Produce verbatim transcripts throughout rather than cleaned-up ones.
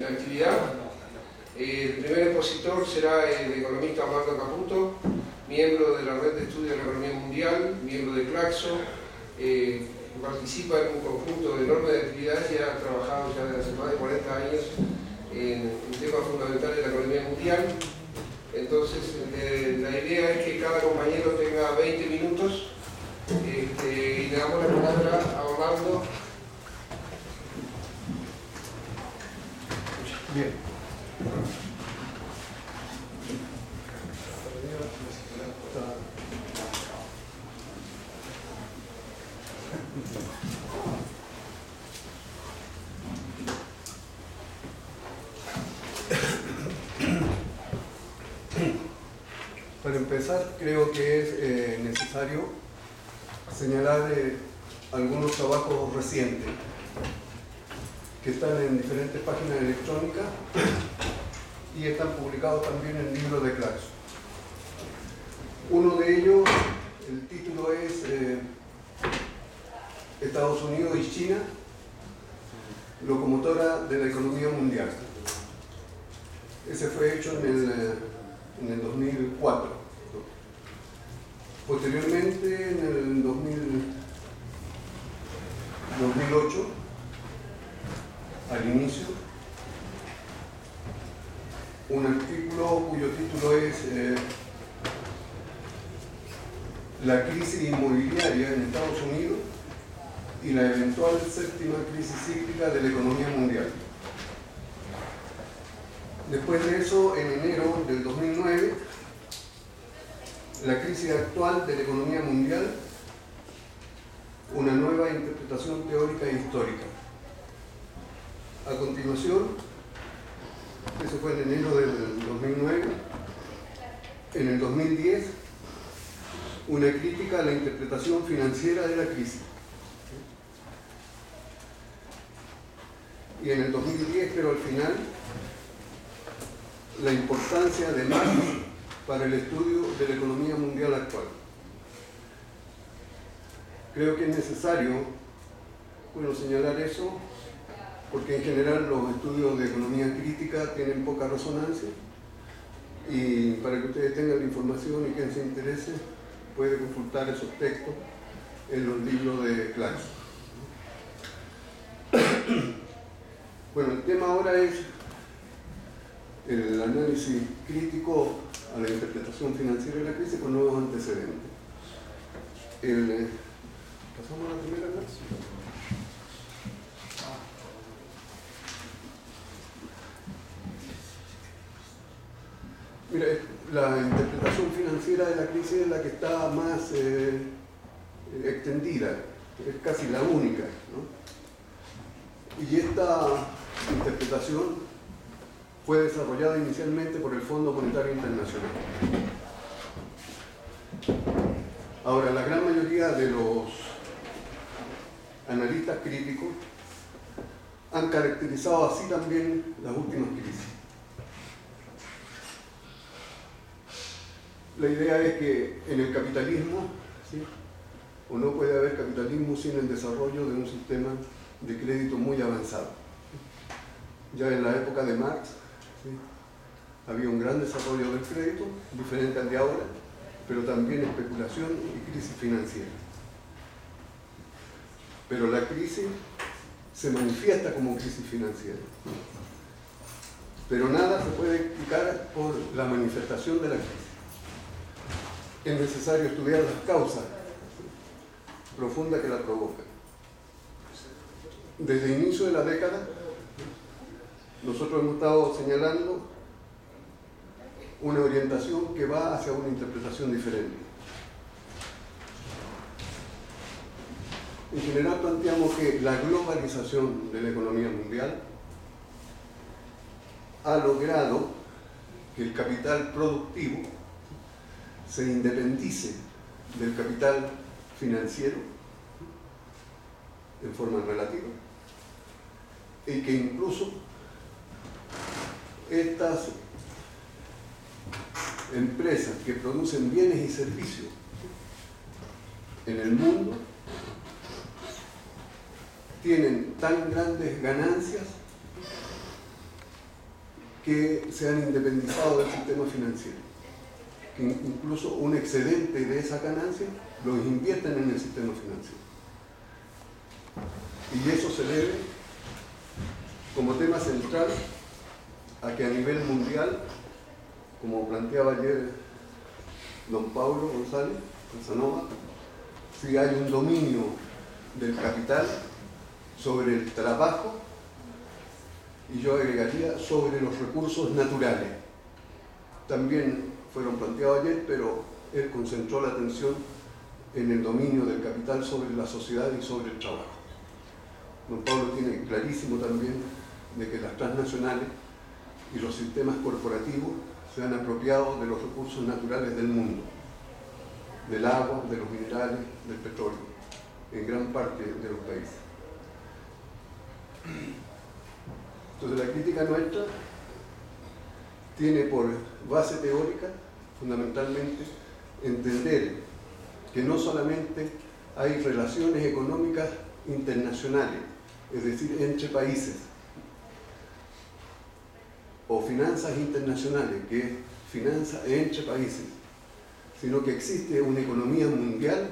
la actividad. El primer expositor será el economista Armando Caputo, miembro de la Red de Estudios de la Economía Mundial, miembro de Claxo, eh, participa en un conjunto enorme de actividades y ha trabajado ya desde hace más de cuarenta años en, en temas fundamentales de la economía mundial. Entonces, eh, la idea es que cada compañero tenga veinte minutos este, y le damos la palabra a Orlando. Bien. Para empezar, creo que es eh, necesario señalar eh, algunos trabajos recientes que están en diferentes páginas electrónicas y están publicados también en libros de Claxo. Uno de ellos, el título es eh, Estados Unidos y China, locomotora de la economía mundial. Ese fue hecho en el, en el dos mil cuatro. Posteriormente, en el dos mil ocho, al inicio, un artículo cuyo título es eh, La crisis inmobiliaria en Estados Unidos y la eventual séptima crisis cíclica de la economía mundial. Después de eso, en enero del dos mil nueve, la crisis actual de la economía mundial, una nueva interpretación teórica e histórica. A continuación, eso fue en enero del dos mil nueve, en el dos mil diez, una crítica a la interpretación financiera de la crisis. Y en el dos mil diez, pero al final, la importancia de Marx para el estudio de la economía mundial actual. Creo que es necesario, bueno, señalar eso, porque en general los estudios de economía crítica tienen poca resonancia, y para que ustedes tengan la información y quien se interese puede consultar esos textos en los libros de Claxo. Bueno, el tema ahora es el análisis crítico a la interpretación financiera de la crisis con nuevos antecedentes. El, ¿Pasamos a la primera clase? Mira, la interpretación financiera de la crisis es la que está más eh, extendida, es casi la única, ¿no? Y esta interpretación fue desarrollada inicialmente por el Fondo Monetario Internacional. Ahora, la gran mayoría de los analistas críticos han caracterizado así también las últimas crisis. La idea es que en el capitalismo, ¿sí?, o no puede haber capitalismo sin el desarrollo de un sistema de crédito muy avanzado. Ya en la época de Marx, ¿sí?, había un gran desarrollo del crédito, diferente al de ahora, pero también especulación y crisis financiera. Pero la crisis se manifiesta como crisis financiera. Pero nada se puede explicar por la manifestación de la crisis. Es necesario estudiar las causas profundas que la provocan. Desde el inicio de la década, nosotros hemos estado señalando una orientación que va hacia una interpretación diferente. En general planteamos que la globalización de la economía mundial ha logrado que el capital productivo se independice del capital financiero en forma relativa, y que incluso estas empresas que producen bienes y servicios en el mundo tienen tan grandes ganancias que se han independizado del sistema financiero, que incluso un excedente de esa ganancia los invierten en el sistema financiero. Y eso se debe, como tema central, a que a nivel mundial, como planteaba ayer don Paulo González Casanova, si hay un dominio del capital sobre el trabajo, y yo agregaría sobre los recursos naturales. También fueron planteados ayer, pero él concentró la atención en el dominio del capital sobre la sociedad y sobre el trabajo. Don Pablo tiene clarísimo también de que las transnacionales y los sistemas corporativos se han apropiado de los recursos naturales del mundo, del agua, de los minerales, del petróleo, en gran parte de los países. Entonces la crítica nuestra tiene por base teórica, fundamentalmente, entender que no solamente hay relaciones económicas internacionales, es decir, entre países, o finanzas internacionales, que es finanzas entre países, sino que existe una economía mundial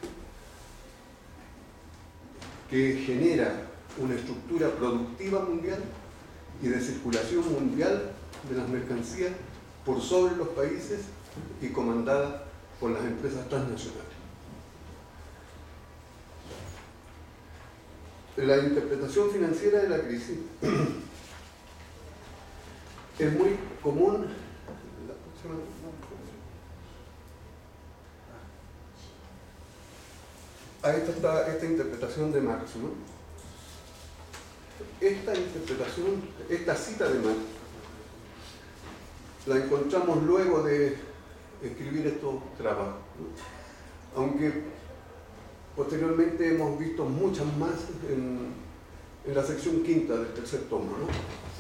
que genera una estructura productiva mundial y de circulación mundial de las mercancías por sobre los países y comandada por las empresas transnacionales. La interpretación financiera de la crisis es muy común. Ahí está esta interpretación de Marx, ¿no? Esta interpretación, esta cita de Marx, la encontramos luego de escribir estos trabajos, ¿no? Aunque posteriormente hemos visto muchas más en, en la sección quinta del tercer tomo, ¿no?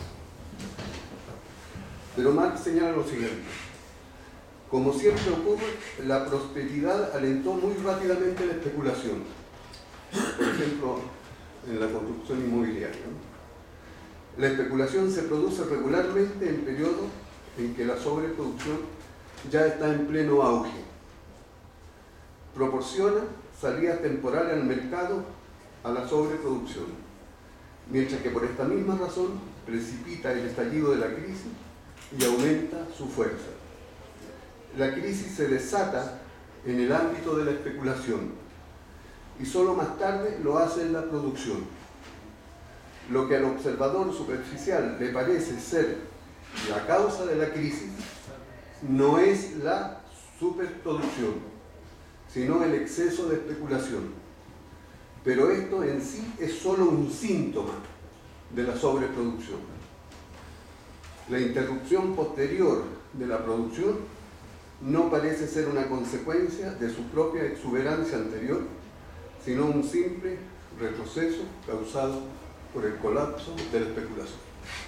Pero Marx señala lo siguiente: como siempre ocurre, la prosperidad alentó muy rápidamente la especulación, por ejemplo, en la construcción inmobiliaria, ¿no? La especulación se produce regularmente en periodos en que la sobreproducción ya está en pleno auge. Proporciona salidas temporales al mercado a la sobreproducción, mientras que por esta misma razón precipita el estallido de la crisis y aumenta su fuerza. La crisis se desata en el ámbito de la especulación y solo más tarde lo hace en la producción. Lo que al observador superficial le parece ser la causa de la crisis no es la superproducción, sino el exceso de especulación. Pero esto en sí es solo un síntoma de la sobreproducción. La interrupción posterior de la producción no parece ser una consecuencia de su propia exuberancia anterior, sino un simple retroceso causado por el colapso de la especulación.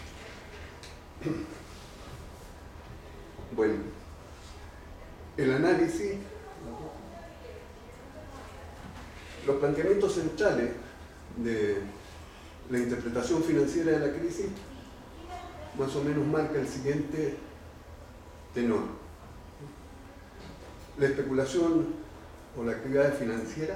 Bueno, el análisis, los planteamientos centrales de la interpretación financiera de la crisis más o menos marca el siguiente tenor. La especulación o la actividad financiera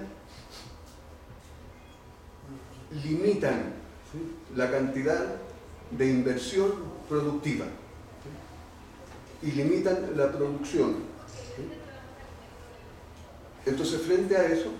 limitan, ¿sí?, la cantidad de inversión productiva, ¿sí?, y limitan la producción, ¿sí? Entonces, frente a eso,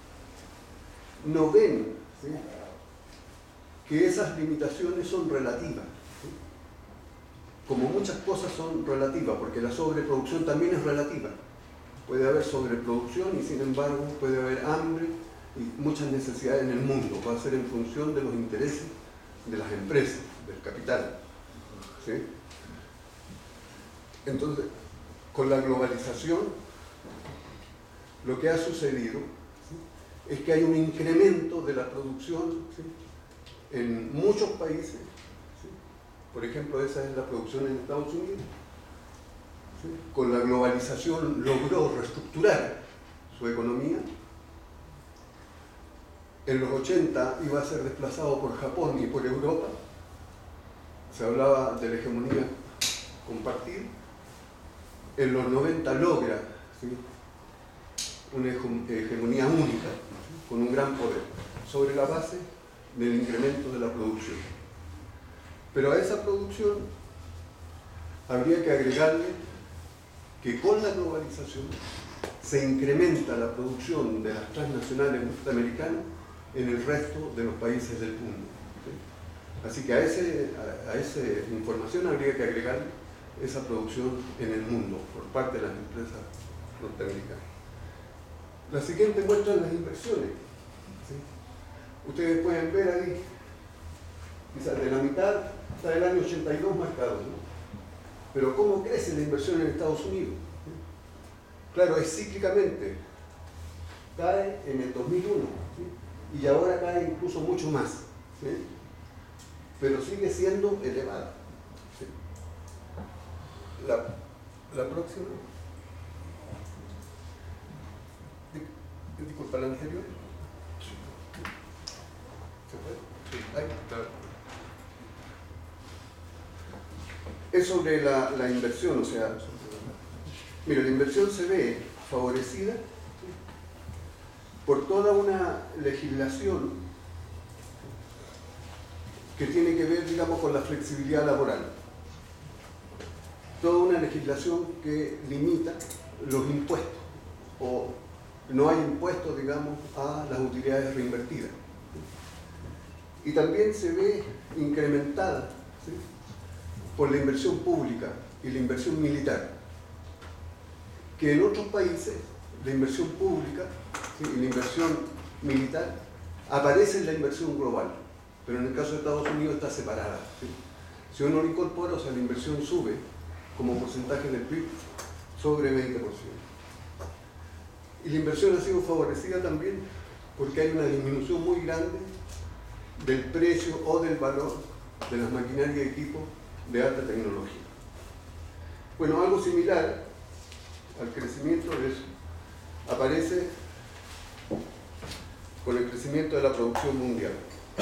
no ven, ¿sí?, que esas limitaciones son relativas, ¿sí?, como muchas cosas son relativas, porque la sobreproducción también es relativa. Puede haber sobreproducción y sin embargo puede haber hambre y muchas necesidades en el mundo. Va a ser en función de los intereses de las empresas, del capital, ¿sí? Entonces, con la globalización, lo que ha sucedido, ¿sí?, es que hay un incremento de la producción, ¿sí?, en muchos países, ¿sí? Por ejemplo, esa es la producción en Estados Unidos. ¿Sí? Con la globalización logró reestructurar su economía. En los ochenta iba a ser desplazado por Japón y por Europa. se hablaba de la hegemonía compartida. En los noventa logra, ¿sí?, una hegemonía única, ¿sí?, con un gran poder, sobre la base del incremento de la producción. Pero a esa producción habría que agregarle que con la globalización se incrementa la producción de las transnacionales norteamericanas en el resto de los países del mundo, ¿sí? Así que a, ese, a, a esa información habría que agregarle esa producción en el mundo por parte de las empresas norteamericanas. La siguiente muestra las inversiones, ¿sí? Ustedes pueden ver ahí, quizás de la mitad está el año ochenta y dos marcado, ¿no? Pero ¿cómo crece la inversión en Estados Unidos? Claro, es cíclicamente, cae en el dos mil uno, ¿sí?, y ahora cae incluso mucho más, ¿sí?, pero sigue siendo elevada, ¿sí? La, la próxima. Disculpa, la anterior. ¿Se puede? Ahí está. Es sobre la, la inversión, o sea, mira, la inversión se ve favorecida por toda una legislación que tiene que ver, digamos, con la flexibilidad laboral. Toda una legislación que limita los impuestos, o no hay impuestos, digamos, a las utilidades reinvertidas. Y también se ve incrementada, ¿sí?, por la inversión pública y la inversión militar, que en otros países la inversión pública, ¿sí?, y la inversión militar aparece en la inversión global, pero en el caso de Estados Unidos está separada, ¿sí? Si uno lo incorpora, o sea, la inversión sube como porcentaje del P I B sobre veinte por ciento. Y la inversión ha sido favorecida también porque hay una disminución muy grande del precio o del valor de las maquinarias y equipos de alta tecnología. Bueno, algo similar al crecimiento es, aparece con el crecimiento de la producción mundial.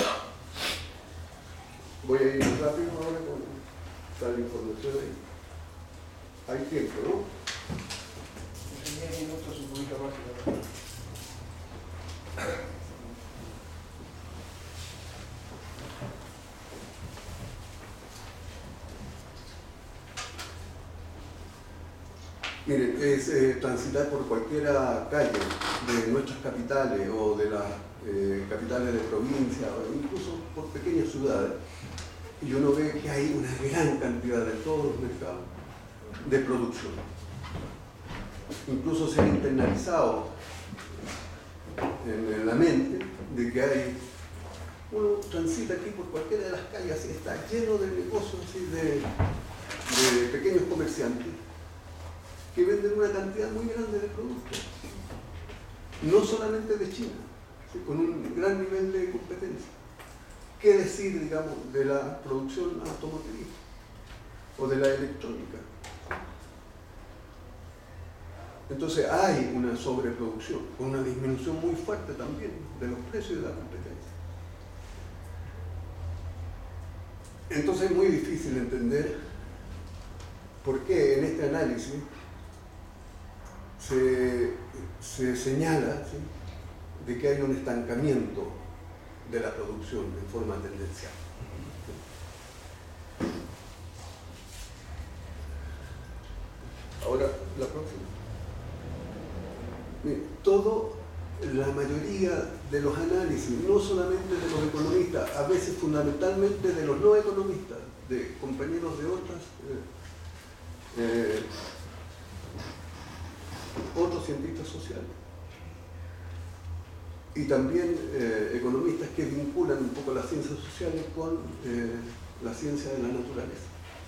Voy a ir rápido ahora con tal información ahí. Hay tiempo, ¿no? En diez minutos un poquito más que la verdad. Miren, es eh, transitar por cualquiera calle de nuestras capitales o de las eh, capitales de provincia o incluso por pequeñas ciudades, y uno ve que hay una gran cantidad de todos los mercados de producción. Incluso se ha internalizado en, en la mente de que hay, uno transita aquí por cualquiera de las calles y está lleno de negocios así de, de pequeños comerciantes que venden una cantidad muy grande de productos, no solamente de China, ¿sí?, con un gran nivel de competencia. ¿Qué decir, digamos, de la producción automotriz o de la electrónica? Entonces hay una sobreproducción, con una disminución muy fuerte también de los precios y de la competencia. Entonces es muy difícil entender por qué en este análisis se, se señala, ¿sí?, de que hay un estancamiento de la producción en forma tendencial. Ahora, la próxima. Bien, todo, la mayoría de los análisis, no solamente de los economistas, a veces fundamentalmente de los no economistas, de compañeros de otras, eh, eh, otros cientistas sociales, y también eh, economistas que vinculan un poco las ciencias sociales con eh, la ciencia de la naturaleza.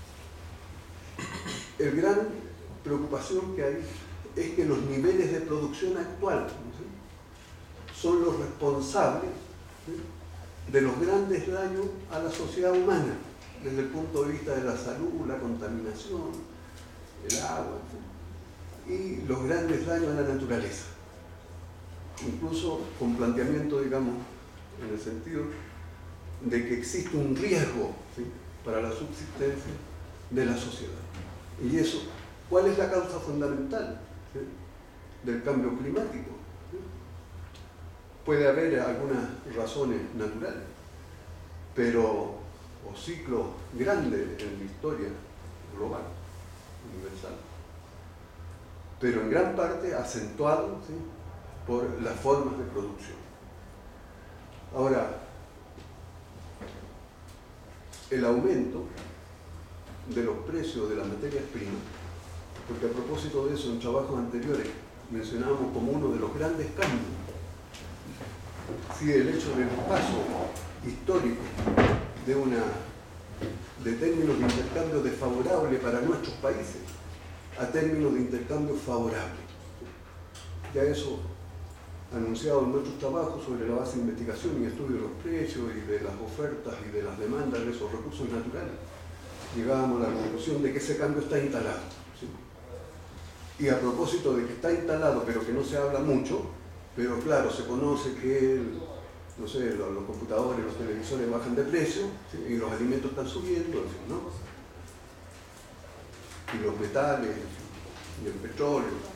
El gran preocupación que hay es que los niveles de producción actual, ¿sí?, son los responsables, ¿sí?, de los grandes daños a la sociedad humana, desde el punto de vista de la salud, la contaminación, el agua, ¿sí?, y los grandes daños a la naturaleza. Incluso con planteamiento, digamos, en el sentido de que existe un riesgo, ¿sí?, para la subsistencia de la sociedad. Y eso, ¿cuál es la causa fundamental, ¿sí?, del cambio climático? ¿Sí? Puede haber algunas razones naturales, pero, o ciclos grandes en la historia global, universal, pero en gran parte acentuado, ¿sí?, por las formas de producción. Ahora, el aumento de los precios de las materias primas, porque a propósito de eso, en trabajos anteriores mencionábamos como uno de los grandes cambios, sí, el hecho del paso histórico de, una, de términos de intercambio desfavorables para nuestros países a términos de intercambio favorables. Ya eso anunciado en nuestros trabajos sobre la base de investigación y estudio de los precios y de las ofertas y de las demandas de esos recursos naturales, llegábamos a la conclusión de que ese cambio está instalado, ¿sí? Y a propósito de que está instalado, pero que no se habla mucho, pero claro, se conoce que el, no sé, los, los computadores, los televisores bajan de precio, ¿sí?, y los alimentos están subiendo, en fin, ¿no? Y los metales, y el petróleo.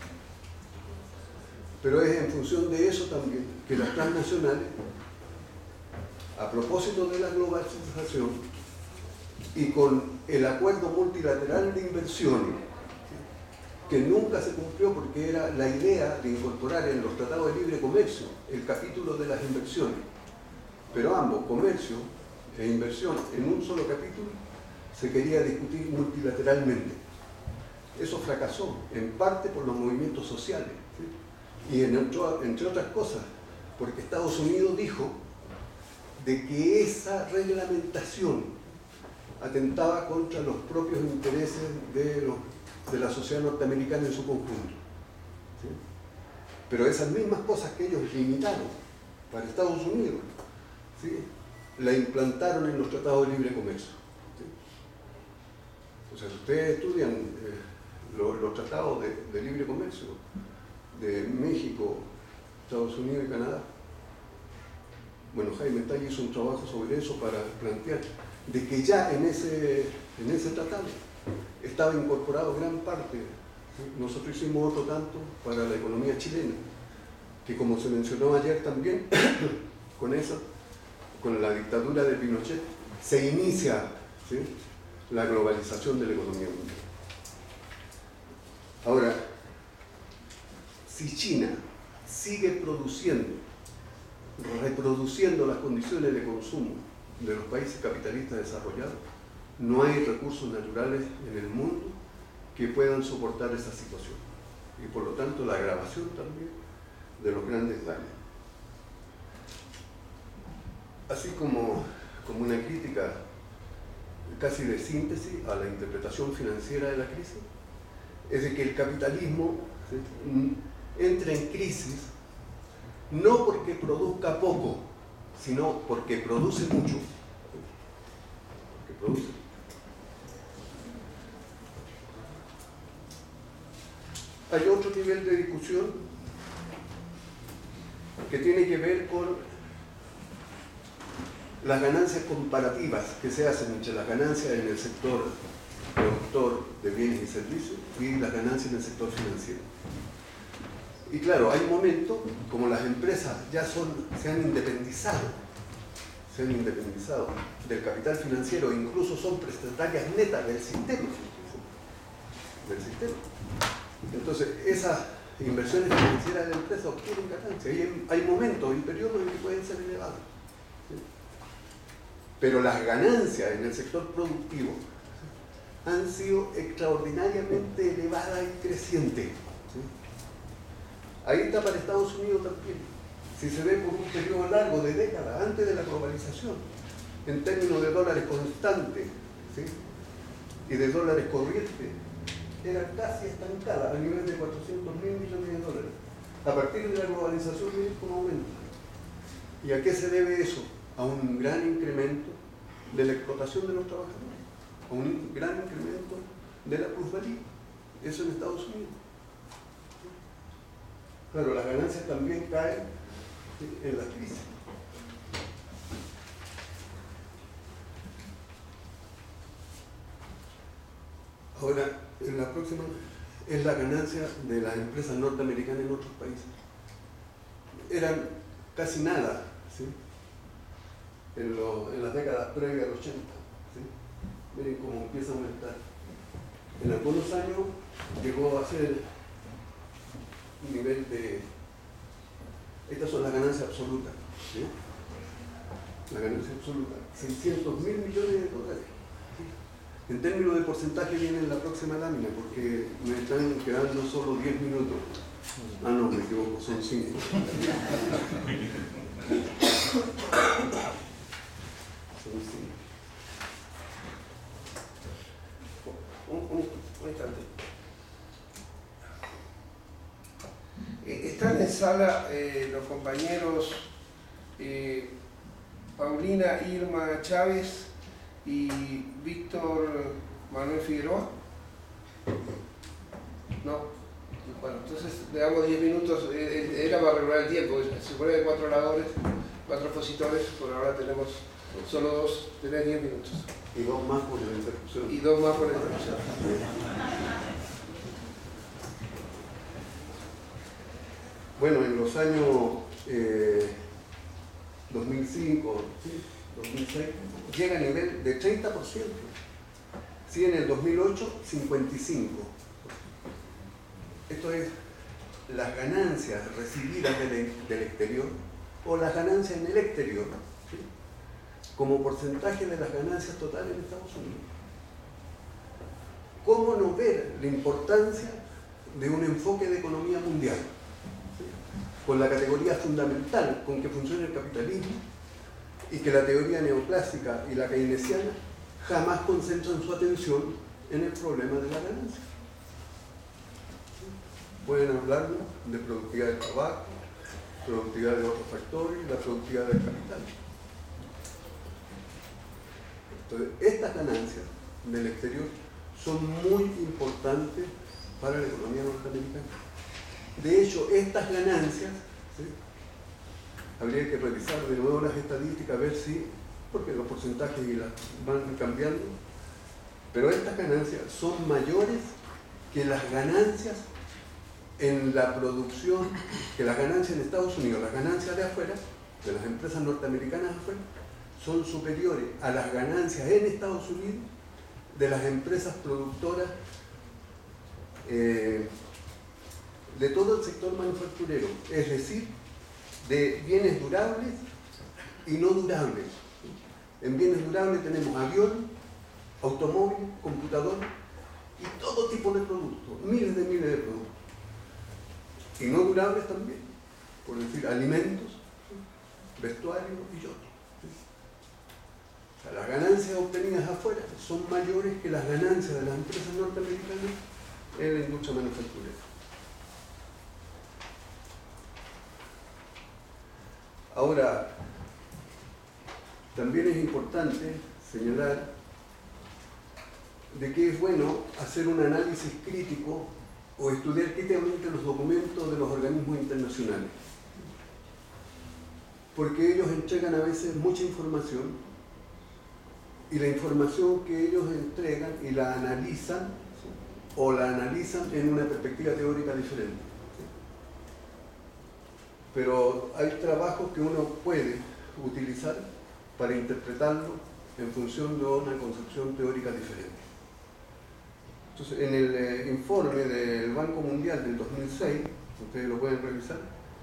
Pero es en función de eso también que las transnacionales, a propósito de la globalización y con el acuerdo multilateral de inversiones, que nunca se cumplió porque era la idea de incorporar en los tratados de libre comercio el capítulo de las inversiones, pero ambos, comercio e inversión, en un solo capítulo, se quería discutir multilateralmente. Eso fracasó, en parte por los movimientos sociales, ¿sí?, y en otro, entre otras cosas, porque Estados Unidos dijo de que esa reglamentación atentaba contra los propios intereses de, los, de la sociedad norteamericana en su conjunto, ¿sí? Pero esas mismas cosas que ellos limitaron para Estados Unidos, ¿sí?, la implantaron en los tratados de libre comercio, ¿sí? O sea, si ustedes estudian eh, los, los tratados de, de libre comercio de México, Estados Unidos y Canadá, bueno, Jaime Talla hizo un trabajo sobre eso para plantear de que ya en ese, en ese tratado estaba incorporado gran parte, ¿sí? Nosotros hicimos otro tanto para la economía chilena, que como se mencionó ayer también, con eso, con la dictadura de Pinochet, se inicia, ¿sí?, la globalización de la economía mundial. Ahora, si China sigue produciendo, reproduciendo las condiciones de consumo de los países capitalistas desarrollados, no hay recursos naturales en el mundo que puedan soportar esa situación. Y por lo tanto la agravación también de los grandes daños. Así como, como una crítica casi de síntesis a la interpretación financiera de la crisis, es de que el capitalismo, ¿sí?, entra en crisis no porque produzca poco, sino porque produce mucho. Porque produce. Hay otro nivel de discusión que tiene que ver con las ganancias comparativas que se hacen entre las ganancias en el sector productor de bienes y servicios y las ganancias en el sector financiero. Y claro, hay momentos, como las empresas ya son, se han independizado, se han independizado del capital financiero, e incluso son prestatarias netas del sistema, del sistema. Entonces, esas inversiones financieras de la empresa obtienen ganancias. Y hay, hay momentos y periodos en que pueden ser elevados, ¿sí? Pero las ganancias en el sector productivo han sido extraordinariamente elevadas y crecientes, ¿sí? Ahí está para Estados Unidos también. Si se ve por un periodo largo de décadas, antes de la globalización, en términos de dólares constantes, ¿sí?, y de dólares corrientes, era casi estancada a nivel de cuatrocientos mil millones de dólares. A partir de la globalización, miren cómo aumenta. ¿Y a qué se debe eso? A un gran incremento de la explotación de los trabajadores, a un gran incremento de la plusvalía. Eso en Estados Unidos. Claro, las ganancias también caen en la crisis. Ahora, en la próxima es la ganancia de las empresas norteamericanas en otros países. Eran casi nada, ¿sí? en, lo, en las décadas previas al ochenta. ¿Sí? Miren cómo empieza a aumentar. En algunos años llegó a ser un nivel de... Estas son las ganancias absolutas. ¿Sí? La ganancia absoluta, seiscientos mil millones de dólares. En términos de porcentaje viene en la próxima lámina, porque me están quedando solo diez minutos. Ah, no, me equivoco, son cinco. Son cinco. Un, un, un instante. Están en sala eh, los compañeros eh, Paulina Irma Chávez y Víctor Manuel Figueroa. No. Bueno, entonces le damos diez minutos, eh, era para regular el tiempo, se supone que hay cuatro oradores, cuatro expositores, por ahora tenemos solo dos, tenés diez minutos. Y dos más por la interrupción. Y dos más por la interrupción. Bueno, en los años eh, dos mil cinco, ¿sí? dos mil seis, llega a nivel de treinta por ciento. Sí, en el dos mil ocho, cincuenta y cinco por ciento. Esto es las ganancias recibidas del, del exterior o las ganancias en el exterior, ¿sí? como porcentaje de las ganancias totales en Estados Unidos. ¿Cómo no ver la importancia de un enfoque de economía mundial? ¿Sí? Con la categoría fundamental con que funciona el capitalismo y que la teoría neoclásica y la keynesiana jamás concentran su atención en el problema de la ganancia. Pueden hablar de productividad del trabajo, productividad de otros factores y la productividad del capital. Entonces, estas ganancias del exterior son muy importantes para la economía norteamericana. De hecho, estas ganancias, ¿sí? habría que revisar de nuevo las estadísticas, a ver si, porque los porcentajes las van cambiando, pero estas ganancias son mayores que las ganancias en la producción, que las ganancias en Estados Unidos, las ganancias de afuera, de las empresas norteamericanas afuera, son superiores a las ganancias en Estados Unidos de las empresas productoras eh, de todo el sector manufacturero, es decir, de bienes durables y no durables. En bienes durables tenemos aviones, automóviles, computadores y todo tipo de productos, miles de miles de productos. Y no durables también, por decir, alimentos, vestuario y otros. O sea, las ganancias obtenidas afuera son mayores que las ganancias de las empresas norteamericanas en la industria manufacturera. Ahora, también es importante señalar de que es bueno hacer un análisis crítico o estudiar críticamente los documentos de los organismos internacionales, porque ellos entregan a veces mucha información y la información que ellos entregan y la analizan o la analizan en una perspectiva teórica diferente. Pero hay trabajos que uno puede utilizar para interpretarlo en función de una concepción teórica diferente. Entonces, en el eh, informe del Banco Mundial del dos mil seis, ustedes lo pueden revisar,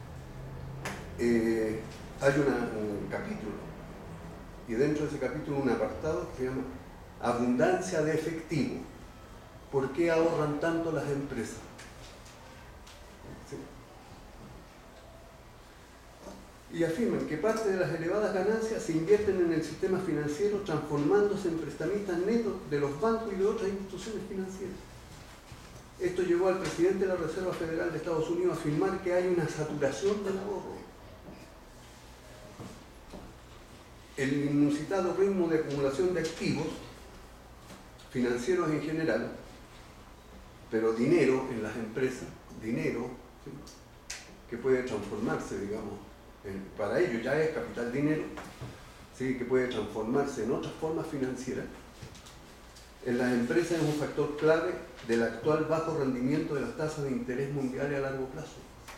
eh, hay una, un capítulo, y dentro de ese capítulo un apartado que se llama Abundancia de efectivo. ¿Por qué ahorran tanto las empresas? ¿Sí? Y afirman que parte de las elevadas ganancias se invierten en el sistema financiero, transformándose en prestamistas netos de los bancos y de otras instituciones financieras. Esto llevó al presidente de la Reserva Federal de Estados Unidos a afirmar que hay una saturación del ahorro. El inusitado ritmo de acumulación de activos financieros en general, pero dinero en las empresas, dinero, ¿sí? que puede transformarse, digamos, para ello ya es capital dinero, ¿sí? que puede transformarse en otras formas financieras, en las empresas es un factor clave del actual bajo rendimiento de las tasas de interés mundiales a largo plazo.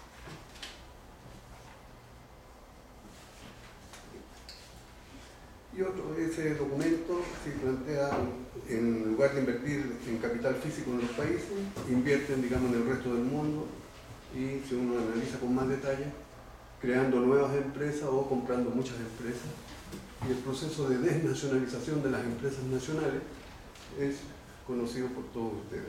Y otro, ese documento se plantea, en lugar de invertir en capital físico en los países, invierten, digamos, en el resto del mundo, y si uno analiza con más detalle, creando nuevas empresas o comprando muchas empresas. Y el proceso de desnacionalización de las empresas nacionales es conocido por todos ustedes,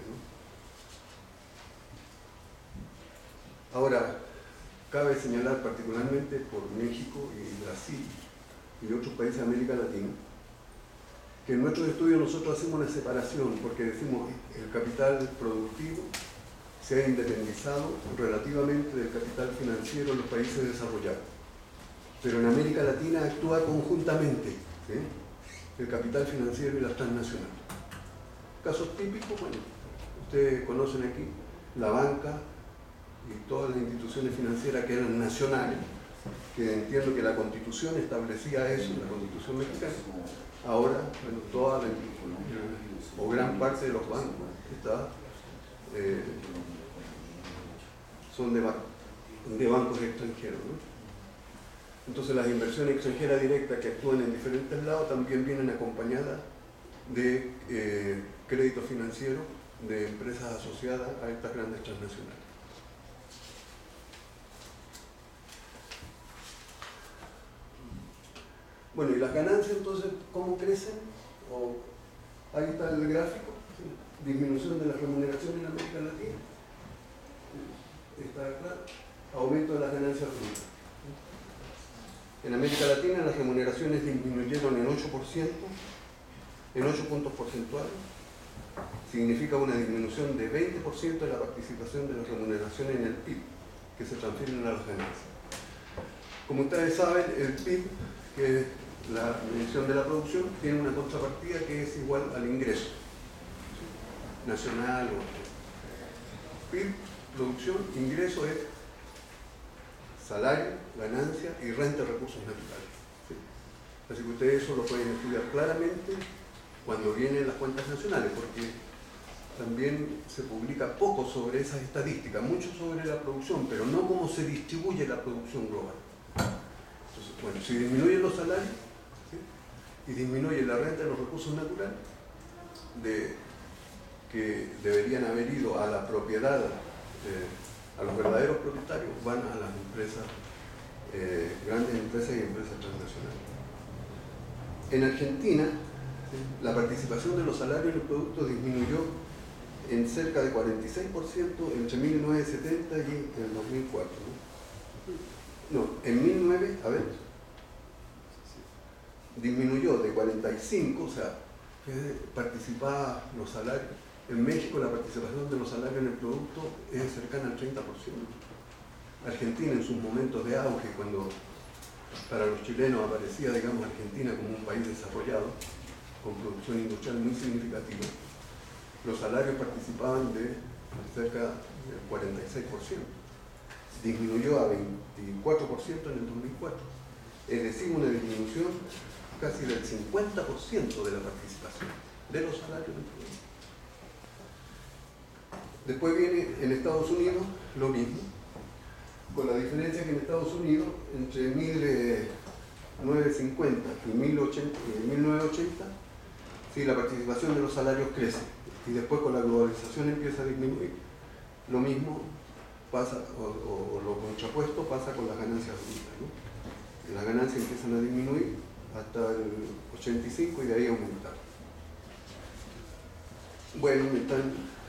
¿no? Ahora, cabe señalar particularmente por México y Brasil y otros países de América Latina, que en nuestros estudios nosotros hacemos una separación, porque decimos que el capital productivo se ha independizado relativamente del capital financiero en los países desarrollados. Pero en América Latina actúa conjuntamente, ¿eh? el capital financiero y las transnacionales. Casos típicos, bueno, ustedes conocen aquí la banca y todas las instituciones financieras que eran nacionales, que entiendo que la Constitución establecía eso, la Constitución mexicana. Ahora, bueno, toda la, o gran parte de los bancos está, eh, son de, de bancos extranjeros, ¿no? Entonces las inversiones extranjeras directas que actúan en diferentes lados también vienen acompañadas de eh, crédito financiero de empresas asociadas a estas grandes transnacionales. Bueno, y las ganancias entonces, ¿cómo crecen? O, ahí está el gráfico, ¿sí? Disminución de la remuneración en América Latina, está claro, aumento de las ganancias brutas. En América Latina las remuneraciones disminuyeron en ocho por ciento, en ocho puntos porcentuales, significa una disminución de veinte por ciento de la participación de las remuneraciones en el P I B, que se transfieren a las ganancias. Como ustedes saben, el P I B, que es la medición de la producción, tiene una contrapartida que es igual al ingreso, ¿sí? Nacional o P I B, producción, ingreso es salario, ganancia y renta de recursos naturales, ¿sí? Así que ustedes eso lo pueden estudiar claramente cuando vienen las cuentas nacionales, porque también se publica poco sobre esas estadísticas, mucho sobre la producción, pero no cómo se distribuye la producción global. Entonces, bueno, si disminuyen los salarios, ¿sí? y disminuye la renta de los recursos naturales, de, que deberían haber ido a la propiedad, eh, a los verdaderos propietarios, van a las empresas, eh, grandes empresas y empresas transnacionales. En Argentina, ¿sí? la participación de los salarios en el producto disminuyó en cerca de cuarenta y seis por ciento entre mil novecientos setenta y el dos mil cuatro. No, no en mil novecientos, a ver, disminuyó de cuarenta y cinco, o sea, participaban los salarios. En México la participación de los salarios en el producto es cercana al treinta por ciento. Argentina en sus momentos de auge, cuando para los chilenos aparecía, digamos, Argentina como un país desarrollado, con producción industrial muy significativa, los salarios participaban de cerca del cuarenta y seis por ciento. Disminuyó a veinticuatro por ciento en el dos mil cuatro. Es decir, una disminución casi del cincuenta por ciento de la participación de los salarios en el producto. Después viene en Estados Unidos lo mismo, con la diferencia que en Estados Unidos, entre mil novecientos cincuenta y mil novecientos ochenta, sí, la participación de los salarios crece, y después con la globalización empieza a disminuir. Lo mismo pasa, o, o, o lo contrapuesto pasa con las ganancias brutas, ¿no? Las ganancias empiezan a disminuir hasta el ochenta y cinco y de ahí aumentar. Bueno, están,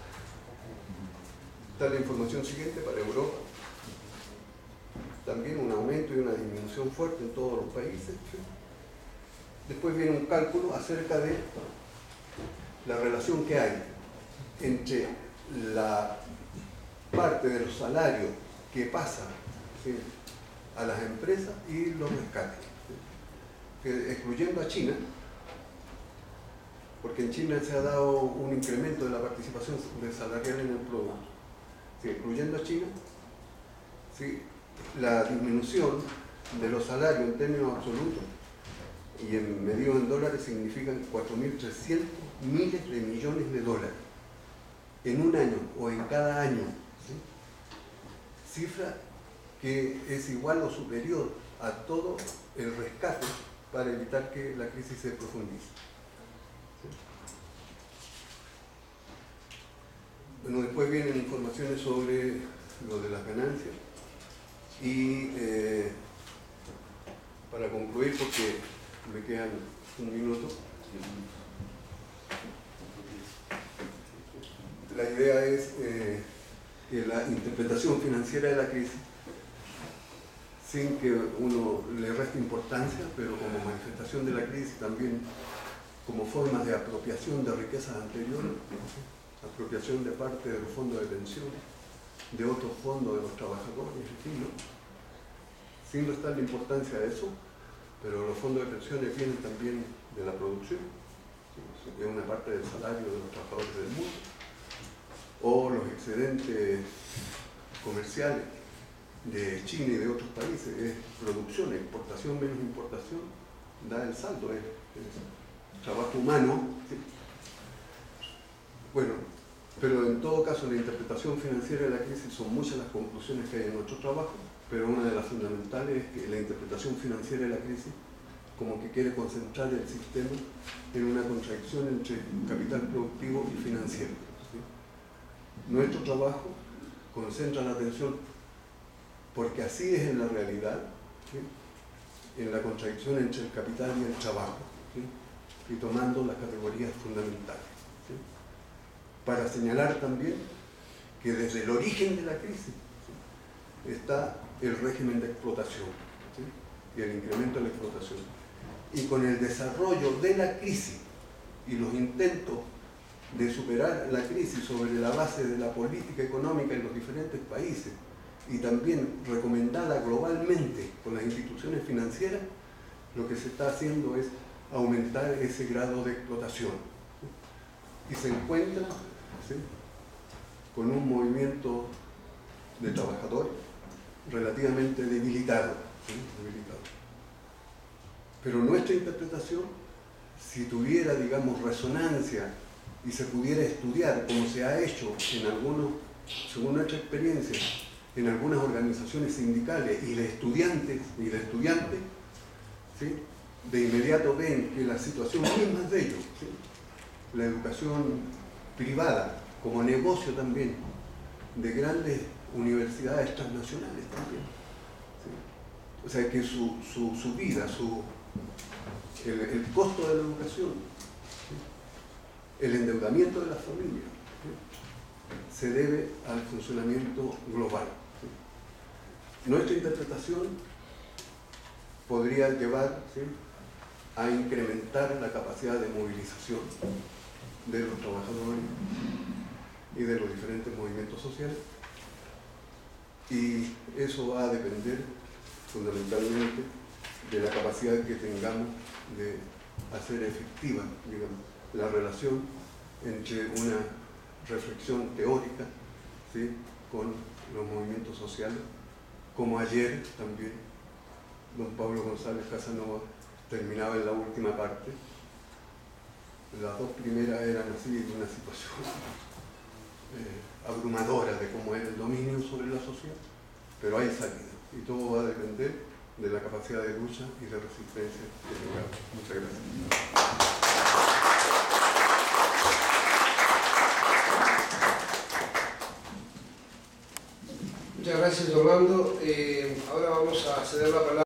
está la información siguiente para Europa. También un aumento y una disminución fuerte en todos los países, ¿sí? Después viene un cálculo acerca de la relación que hay entre la parte de los salarios que pasa, ¿sí? a las empresas y los rescates, ¿sí? que, excluyendo a China, porque en China se ha dado un incremento de la participación de salarial en el producto, ¿sí? excluyendo a China, ¿sí? la disminución de los salarios en términos absolutos y en medidos en dólares significan cuatro mil trescientos miles de millones de dólares en un año o en cada año, ¿sí? Cifra que es igual o superior a todo el rescate para evitar que la crisis se profundice. ¿Sí? Bueno, después vienen informaciones sobre lo de las ganancias y eh, para concluir, porque me quedan un minuto, la idea es eh, que la interpretación financiera de la crisis, sin que uno le reste importancia, pero como manifestación de la crisis, también como formas de apropiación de riquezas anteriores, apropiación de parte de los fondos de pensiones, de otros fondos de los trabajadores, en fin, ¿no? Sin restar la importancia de eso, pero los fondos de pensiones vienen también de la producción, ¿sí? Es una parte del salario de los trabajadores del mundo, o los excedentes comerciales de China y de otros países, es producción, exportación menos importación, da el saldo, es, es trabajo humano, ¿sí? Bueno, pero en todo caso la interpretación financiera de la crisis son muchas las conclusiones que hay en nuestro trabajo, pero una de las fundamentales es que la interpretación financiera de la crisis como que quiere concentrar el sistema en una contradicción entre capital productivo y financiero, ¿sí? Nuestro trabajo concentra la atención, porque así es en la realidad, ¿sí? En la contradicción entre el capital y el trabajo, ¿sí? Y tomando las categorías fundamentales, ¿sí? Para señalar también que desde el origen de la crisis, ¿sí? Está el régimen de explotación, ¿sí? Y el incremento de la explotación. Y con el desarrollo de la crisis y los intentos de superar la crisis sobre la base de la política económica en los diferentes países y también recomendada globalmente por las instituciones financieras, lo que se está haciendo es aumentar ese grado de explotación. Y se encuentra, ¿sí? Con un movimiento de trabajadores relativamente debilitado, ¿sí? Debilitado. Pero nuestra interpretación, si tuviera, digamos, resonancia y se pudiera estudiar como se ha hecho en algunos, según nuestra experiencia, en algunas organizaciones sindicales y de estudiantes y de estudiantes, ¿sí? De inmediato ven que la situación misma de ellos, ¿sí? La educación privada como negocio también de grandes universidades transnacionales también, ¿sí? O sea que su, su, su vida, su, el, el costo de la educación, ¿sí? El endeudamiento de las familias, ¿sí? Se debe al funcionamiento global, ¿sí? Nuestra interpretación podría llevar, ¿sí? A incrementar la capacidad de movilización de los trabajadores y de los diferentes movimientos sociales, y eso va a depender fundamentalmente de la capacidad que tengamos de hacer efectiva, digamos, la relación entre una reflexión teórica, ¿sí? Con los movimientos sociales, como ayer también don Pablo González Casanova terminaba en la última parte. Las dos primeras eran así, de una situación eh, abrumadora de cómo era el dominio sobre la sociedad, pero hay salida, y todo va a depender de la capacidad de lucha y de resistencia que tengamos. Muchas gracias. Muchas gracias, Orlando. Eh, ahora vamos a ceder la palabra